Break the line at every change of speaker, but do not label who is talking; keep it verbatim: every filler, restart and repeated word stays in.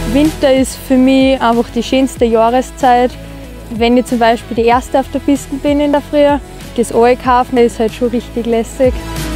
Winter ist für mich einfach die schönste Jahreszeit. Wenn ich zum Beispiel die Erste auf der Piste bin in der Früh, das einkaufen ist halt schon richtig lässig.